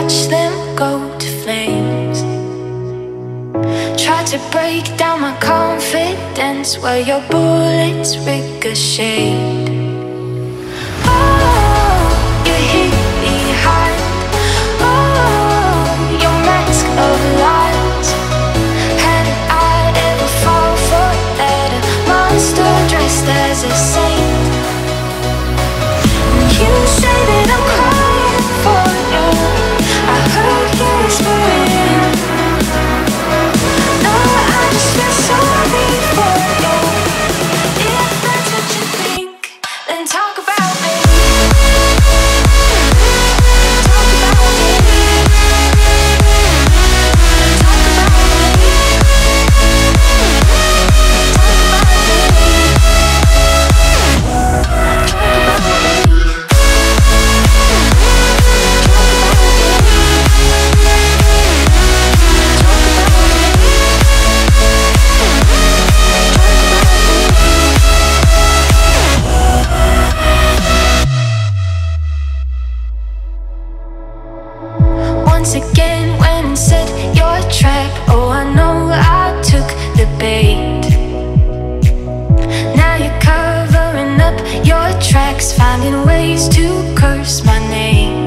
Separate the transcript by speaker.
Speaker 1: watch them go to flames. Tried to break down my confidence while your bullets ricocheted. Oh, you're hid behind, oh, your mask of lies. Had I ever fall for that, a monster dressed as a saint? You say that I'm crying for you, I heard you whispering. No, I just feel sorry for you. If that's what you think, then talk about me. Talk about me. Talk about me. Talk about once again went and set your trap. Oh, I know I took the bait. Now you're covering up your tracks, finding ways to curse my name.